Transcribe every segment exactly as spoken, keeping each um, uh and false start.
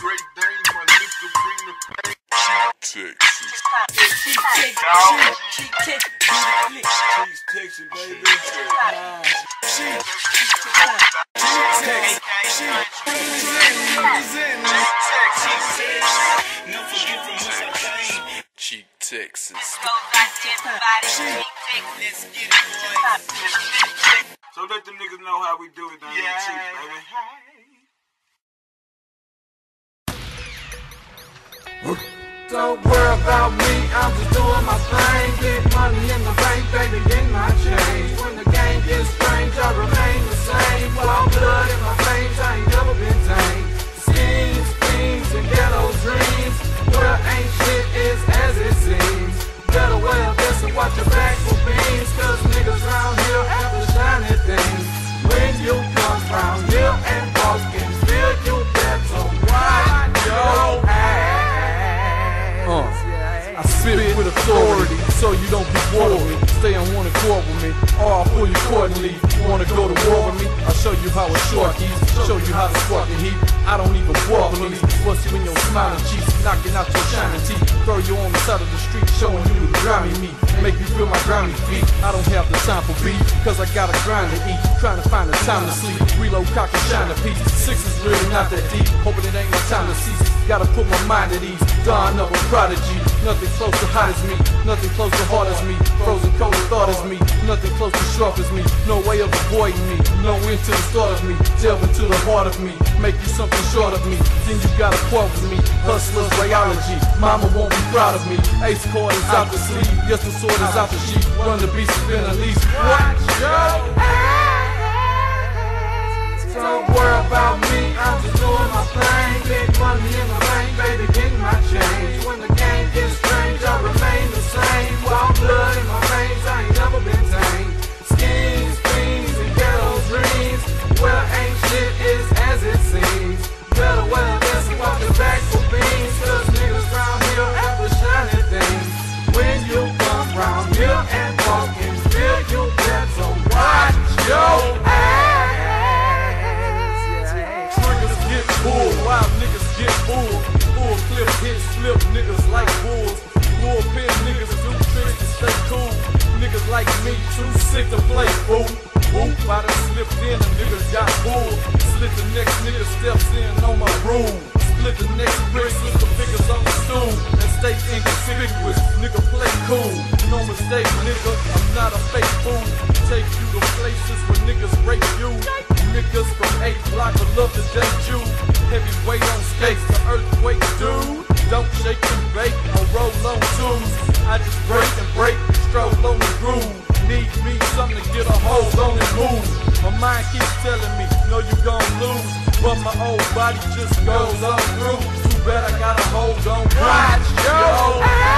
Great Dane, my nigga, bring the pain. Cheek Texas. Cheek Texas. Cheek Texas. Cheek Texas, baby. Nah. Cheek Texas. Cheek Texas. So let them niggas know how we do it down yeah. Cheek, baby. Don't worry about me, I'm just doing my thing. Get money in the bank, baby, get my change. When the game gets strange, I remain the same. Wild blood in my veins, I ain't never been tamed. Schemes, schemes, and ghetto dreams. Where ain't shit is as it seems. Better wear this and watch your back for beans. Cause niggas round here after shiny things. When you come round here and boss can feel you better watch your ass. Uh, I spit with authority, so you don't be bored with me. Stay on one accord with me, or I'll pull you accordingly. Wanna go to war with me? I'll show you how it's short keys. Show you how to spark the heat. I don't even walk with me. Bust you in your smiling cheeks, knocking out your shining teeth. Throw you on the side of the street, showing you the grimy me. Make you feel my grimy feet. I don't have the time for beef, cause I got a grind to eat. Trying to find the time to sleep. Reload, cock and shine a piece. Six is really not that deep. Hoping it ain't no time to cease. Gotta put my mind at ease. Dawn of a prodigy. Nothing close to hot as me. Nothing close to hard as me. Frozen cold as thought as me. Nothing close to sharp as me. No way of avoiding me. No end to the start of me. Delve into the heart of me. Make you something short of me. Then you gotta part with me. Hustler's biology. Mama won't be proud of me. Ace cord is out the sleeve. Yes, the sword is out the sheath. Run the beast spin at least. Watch your ass. Don't worry about me, I'm just doing my thing. Big money in the bank, baby, getting my change. When the game gets strange, I remain the same. Wild blood in my veins, I ain't never been tamed. Schemes, fiends, and ghetto dreams. Well, ain't shit is as it seems. Better wear this and watch your back for beans. Cause niggas round here after shiny things. When you come round here and walk and feel you better watch your ass. Get bull, wild niggas get bull. Full clip, hit, slip, niggas like bulls. Bullpen niggas do tricks to stay cool. Niggas like me too sick to play fool. Whoop, I done slipped in, a nigga got bull. Slit the next nigga steps in on my broom. Split the next bricks with the figures on the stool. And stay inconspicuous, nigga play cool. No mistake, nigga, I'm not a fake fool. Take you to places where niggas rape you. Niggas from eight block would love to date you. Heavyweight on skates, the earthquake dude. Don't shake and bake or roll on twos. I just break and break, stroll on the groove. Need me something to get a hold on and move. My mind keeps telling me, no you gon' lose. But my old body just goes on through. Too bad I gotta hold on. Watch your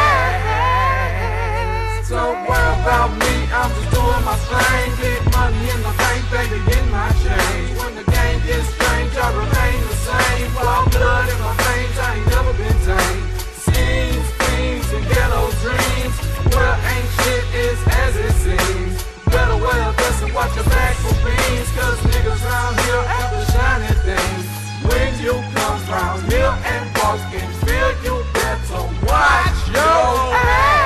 ass. Don't worry about me, I'm just doing my thing. Big money in the bank, baby, get my change. When the game gets strange, I remain the same. Wild blood in my veins, I ain't never been tamed. Schemes, fiends, and ghetto dreams. Well, ain't shit is as it seems. Better wear this and watch your back for beans. Cause niggas round here after shiny things. When you come round here and boss can feel you better watch your ass.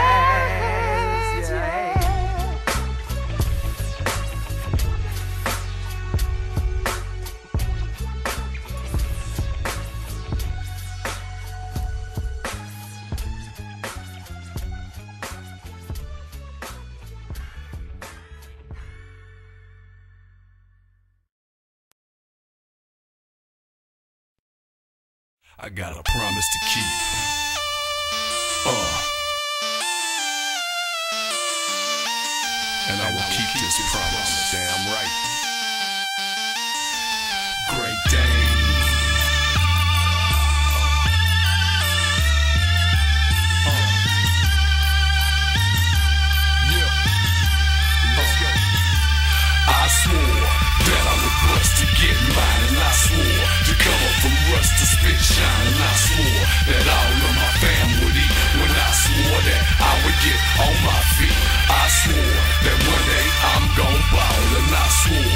I got a promise to keep. Uh. And I will keep this promise. Damn right. Great Dane. Uh. Yeah. Let's go. I swore that I would bust to get mine, and I swore to come up from rust to spit shine, and I swore that all of my fam would eat. When I swore that I would get on my feet, I swore that one day I'm gon' ball, and I swore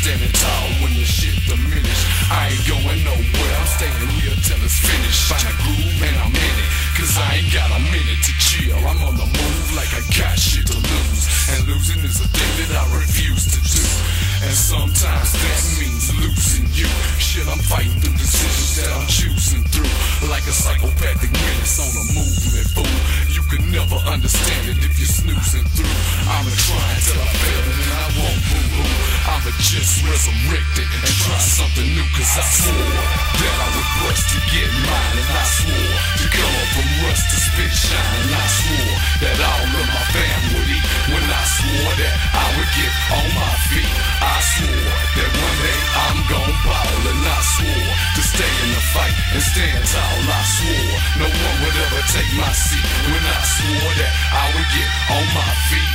standing tall when the shit diminish. I ain't going nowhere, I'm staying here till it's finished. Find a groove and I'm in it, cause I ain't got a minute to chill. I'm on the move like I got shit to lose, and losing is a thing that I refuse to do. And sometimes that means losing you. Shit, I'm fighting through decisions that I'm choosing through, like a psychopathic menace on a movement, fool. You can never understand it if you're snoozing through. I'ma try until I fail and then I won't boo-boo. I'ma just resurrect it and try something new, cause I swore that I would bust to get mine, and I swore to come up from rust to spit shine, and I swore that all of my fam would eat when I swore that I would get on my feet. I swore that one day I'm gon' ball, and I swore to stay in the fight and stand tall. I swore no one would ever take my seat when I swore that I would get on my feet.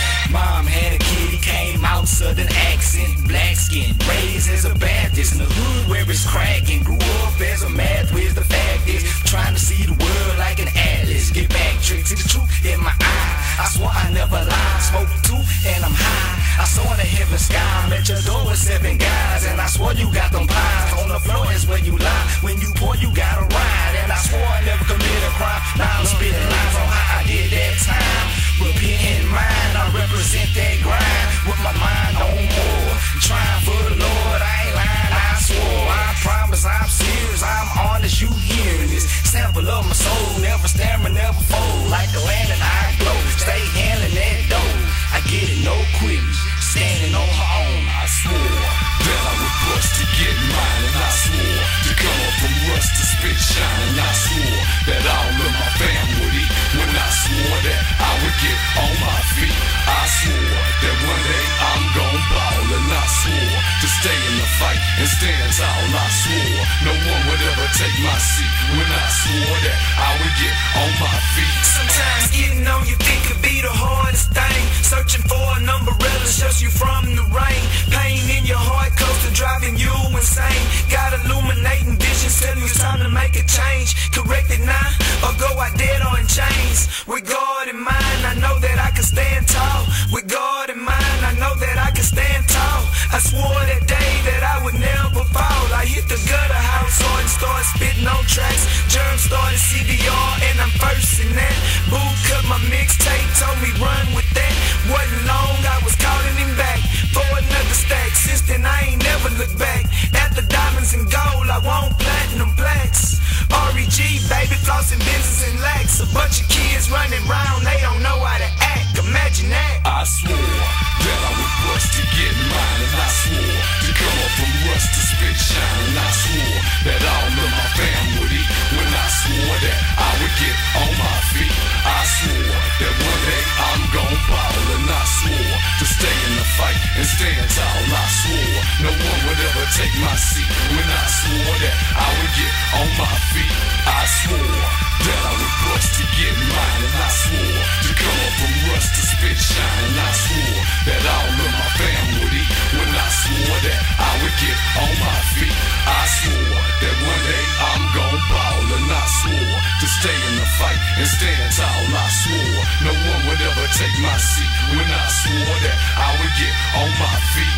Mom had a kid, he came out southern accent, black skin, raised as a Baptist in the hood where it's cracking. Grew up as a math whiz, the fact is trying to see the world like an atlas. Get back, trick, see the truth in my eye. I swore I never lied, smoke two and I'm high. I saw in the heaven sky, met your door with seven guys, and I swore you got them pies. On the floor is where you lie, when you pour you gotta ride. And I swore I never commit a crime, now I'm spitting lines on how I did that time. Repent in mind, I represent that grind with my mind on more. Trying for the Lord, I ain't lying, I swore. I promise I'm serious, I'm honest, you hearing this. Sample of my soul, never stammer, never fold. Like the land that I glow, stay handling that dough. I get it, no quitting, standing on her own. I swore that I would bust to get mine, and I swore to come up from rust to spit shine, and I swore that all of my fam would eat when I swore that I would get on my feet. I swore that one day I'm gon' ball, and I swore to stay in the fight and stand tall. I swore no one would ever take my seat when I swore that I would get on my feet. Sometimes getting on your feet could be the hardest thing. Searching for an umbrella shelters you from the rain. Pain in your heart close to driving you insane. Got illuminating vision, telling you it's time to make a change. Correct it now, or go out dead or in chains. With God in mind, I know that I can stand tall. With God in mind, I know that I can stand tall. I swore that day that I would never fall. I hit the gutter house and started spitting on tracks. Germ started C D R and I'm first in that. Boo cut my mixtape, told me run with that. Wasn't long, I was calling him back for another stack. Since then I ain't never looked back. After diamonds and gold, I want platinum plaques. R E G, baby, flossing business and lax. A bunch of kids running round, they don't know how to act. Imagine that. I swore that I would bust to get mine, and I swore to come up from rust to spit shine, and I swore that all of my fam would eat when I swore that I would get on my feet. I swore that one day I'm gon' ball, and I swore to stay in the fight and stand tall. I swore no one would ever take my seat when I swore that I would get on my feet. I swore that I would bust to get mine, and I swore to come up from rust to spit shine, and I swore that all of my fam would eat when I swore that I would get on my feet. I swore that one day I'm gon' ball, and I swore to stay in the fight and stand tall. I swore no one would ever take my seat when I swore that I would get on my feet.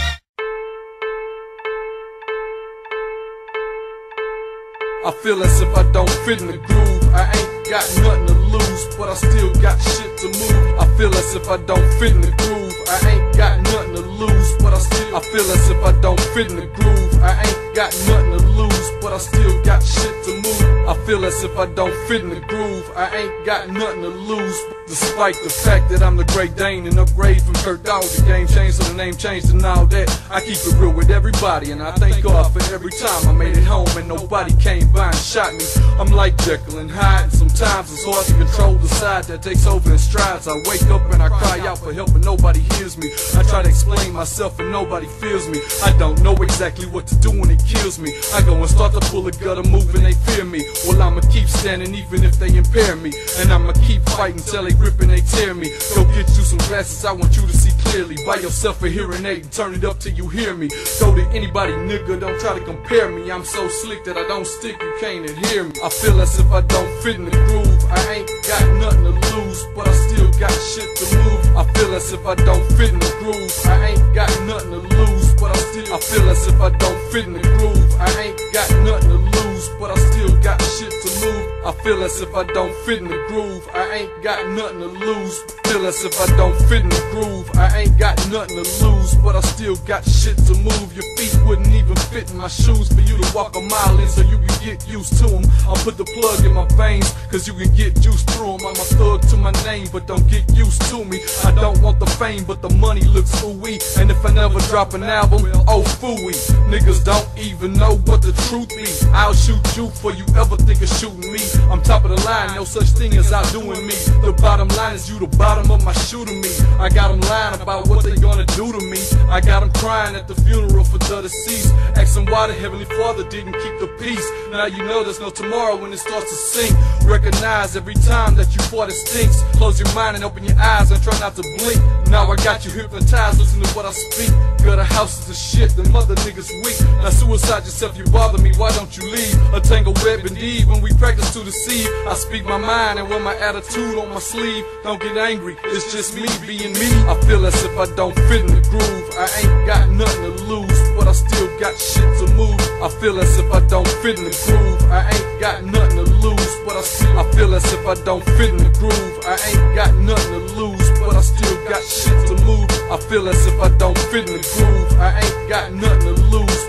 I feel as if I don't fit in the groove. I ain't got nothing to lose, but I still got shit to move. I feel as if I don't fit in the groove. I ain't got nothing to lose, but I still I feel as if I don't fit in the groove. I ain't got nothing to lose, but I still got shit to move. I feel as if I don't fit in the groove. I ain't got nothing to lose, despite the fact that I'm the Great Dane and upgrade from Kurt Dog. The game changed, so the name changed and all that. I keep it real with everybody, and I thank God for every time I made it home and nobody came by and shot me. I'm like Jekyll and Hyde, and sometimes it's hard to control the side that takes over in strides. I wake up and I cry out for help and nobody hears me. I try to explain myself and nobody feels me. I don't know exactly what to do when it kills me. I go and start to pull a gutter move and they fear me. Well, I'ma keep standing even if they impair me, and I'ma keep fighting till they rip and they tear me. Go get you some glasses, I want you to see clearly. Buy yourself a hearing aid and turn it up till you hear me. Go to anybody, nigga, don't try to compare me. I'm so slick that I don't stick, you can't adhere me. I feel as if I don't fit in the groove. I ain't got nothing to lose, but I still got shit to move. I feel as if I don't fit in the groove. I ain't got nothing to lose, but I I feel as if I don't fit in the groove. I ain't got nothing to lose, but I still got shit to move. I feel as if I don't fit in the groove. I ain't got nothing to lose. Feel as if I don't fit in the groove. I ain't got nothing to lose, but I still got shit to move. Your feet wouldn't even fit in my shoes for you to walk a mile in so you can get used to them. I'll put the plug in my veins, cause you can get juice through them. I'm a thug to my name, but don't get used to me. I don't want the fame, but the money looks ooey. And if I never drop an album, oh phooey. Niggas don't even know what the truth be. I'll shoot you before you ever think of shooting me. I'm top of the line, no such thing as outdoing me. The bottom line is you the bottom of my shoe to me. I got them lying about what they gonna do to me. I got them crying at the funeral for the deceased, asking why the Heavenly Father didn't keep the peace. Now you know there's no tomorrow when it starts to sink. Recognize every time that you fart it stinks. Close your mind and open your eyes and try not to blink. Now I got you hypnotized, listen to what I speak. Got a house is a shit, the mother niggas weak. Now suicide yourself, you bother me, why don't you leave? A tangled web indeed, when we practice to deceive. I speak my mind and wear my attitude on my sleeve. Don't get angry, it's just me being me. I feel as if I don't fit in the groove. I ain't got nothing to lose, but I still got shit to move. I feel as if I don't fit in the groove. I ain't got nothing to lose, but I still I feel as if I don't fit in the groove. I ain't got nothing to lose, but I still got shit to move. I feel as if I don't fit in the groove. I ain't got nothing to lose.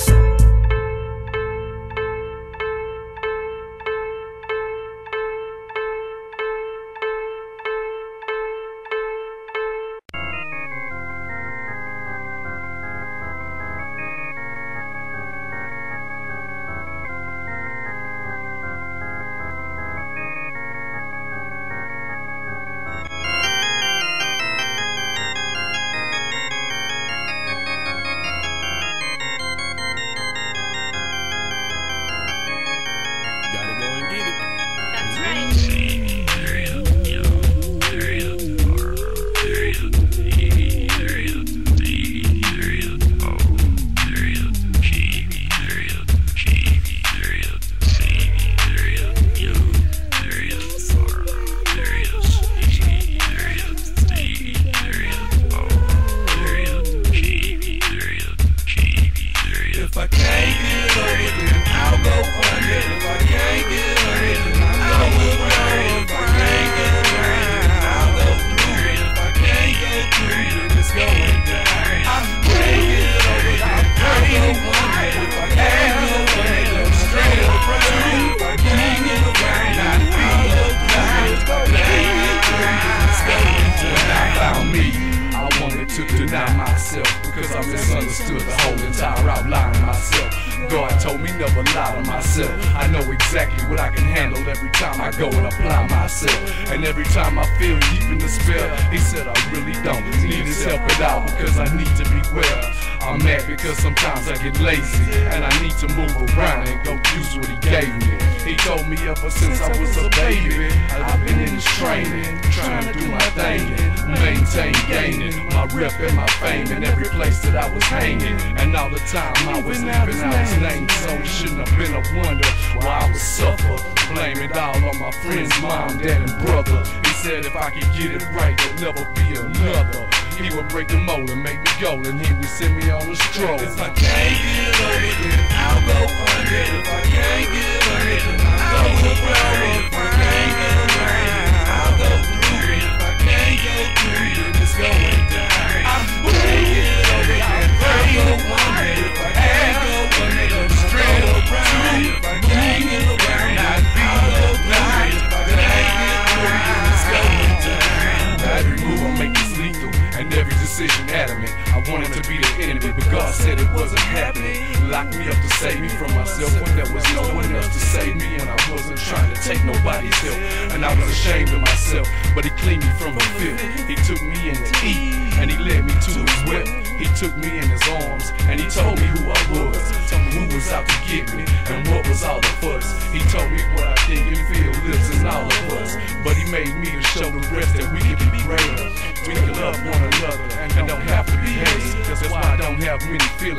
Because I misunderstood the whole entire outline of myself. God told me never lie to myself. I know exactly what I can handle every time I go and apply myself. And every time I feel deep in despair, he said I really don't need his help at all, because I need to be well. I'm mad because sometimes I get lazy and I need to move around and go use what he gave me. He told me ever since I was a baby, I've been in this training, trying to do my thing, maintain gaining my rep and my fame in every place that I was hanging. And all the time I was living out his name, so it shouldn't have been a wonder why I would suffer. Blame it all on my friends, mom, dad, and brother. He said if I could get it right, there'll never be another. He would break the mold and make me go, and he would send me on a stroll. If I can't get over it, I'll go under. If I can't get over it, I'll go around. If I can't get over it, I'll go through it. If I can't go through it, it's going down. I'm gonna get over it, I'll go under. If I can't go under it, I'm straight around. If I can't get over it, I'll go through it. If I can't get through it, it's going down. Every move I make is lethal, and every decision adamant. I wanted to be the enemy, but God said it wasn't happening. Locked me up to save me from myself when there was no one else to save me, and I wasn't trying to take nobody's help. And I was ashamed of myself, but he cleaned me from the filth. He took me in to eat, and he led me to his well. He took me in his arms, and he told me who I was, told me who was out to get me, and what was all the fuss. He told me what I think and feel lives in all of us, but he made me to show the rest that we can be greater. We can love one another and don't have to be haters. That's why I don't have many feelings, because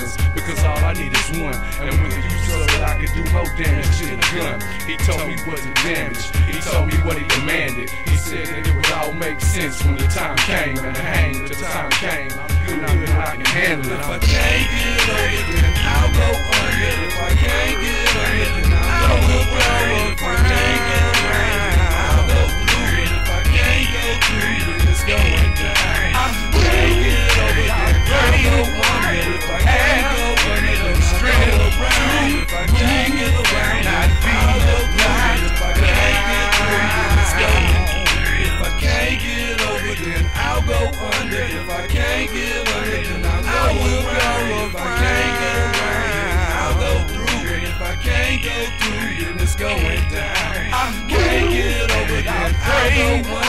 cause all I need is one. And with the use of it, I can do more damage to the gun. He told me what the damage, he told me what he demanded. He said that it would all make sense when the time came. And the hang till the time came, I'm good and I can handle it. If I can't get over it, then I'll go under. If I can't get over it, then I'll go through. If I can't get over it, then I'll go through it. If I can't go through it, then it's going down. I can't get over it, then I'll go under. If I can't go under it, then string it around. If I can't get around it, I'll go through it. If I can't get through it, then it's going down. If I can't get over it, then I'll go under. If I can't get under it, then I will go. If I can't get around it, I'll go through it. If I can't go through it, then it's going down. I can't get over it, then I'll go under.